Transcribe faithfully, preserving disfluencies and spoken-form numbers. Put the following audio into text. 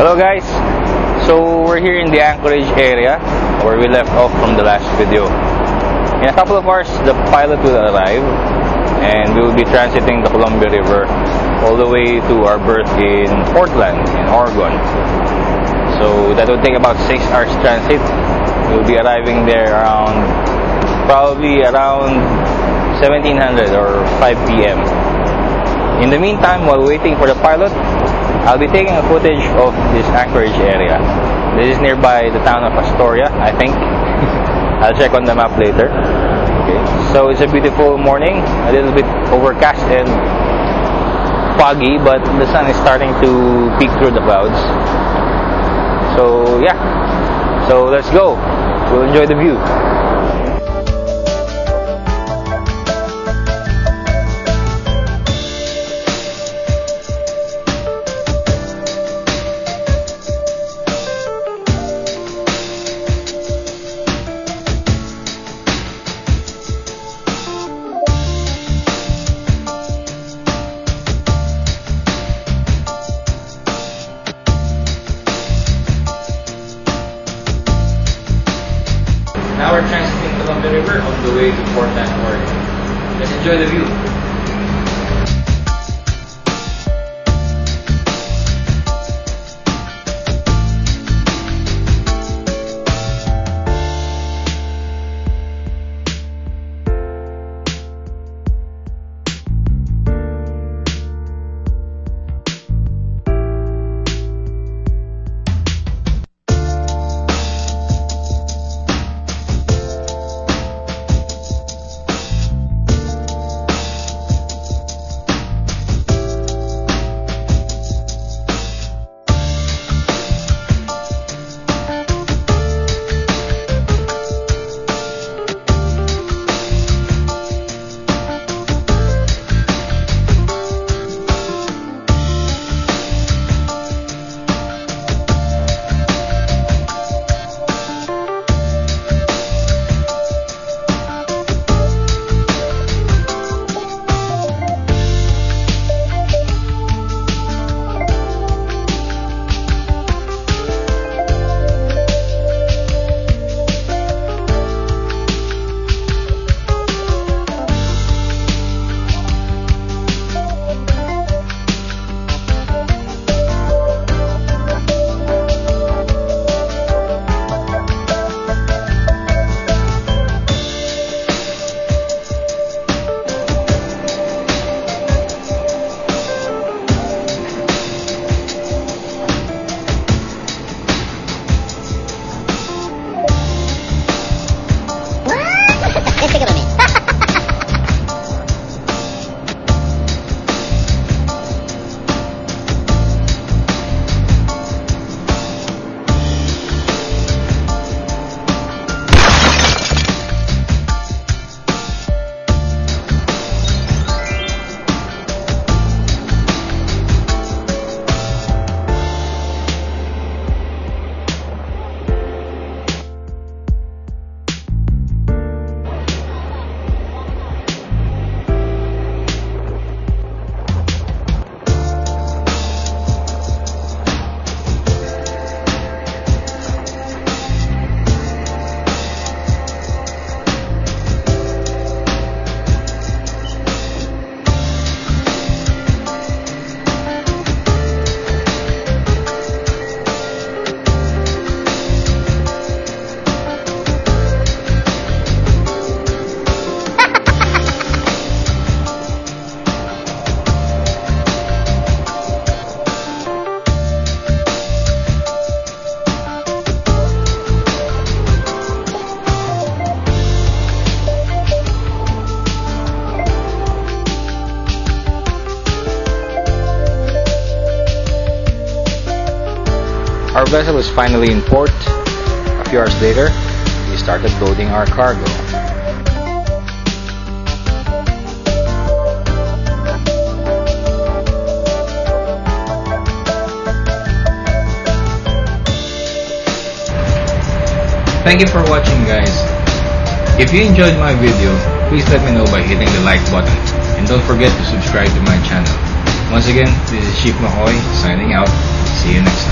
Hello guys, so we're here in the Anchorage area where we left off from the last video. In a couple of hours the pilot will arrive and we will be transiting the Columbia River all the way to our berth in Portland in Oregon. So that will take about six hours transit. We'll be arriving there around probably around seventeen hundred or five p m In the meantime, while waiting for the pilot, I'll be taking a footage of this Anchorage area. This is nearby the town of Astoria, I think. I'll check on the map later. Okay. So it's a beautiful morning, a little bit overcast and foggy, but the sun is starting to peek through the clouds. So yeah, so let's go. We'll enjoy the view. Now we're transiting Columbia River on the way to Portland, Oregon. Let's enjoy the view. Our vessel is finally in port. A few hours later, we started loading our cargo. Thank you for watching, guys. If you enjoyed my video, please let me know by hitting the like button. And don't forget to subscribe to my channel. Once again, this is Chief MAKOi signing out. See you next time.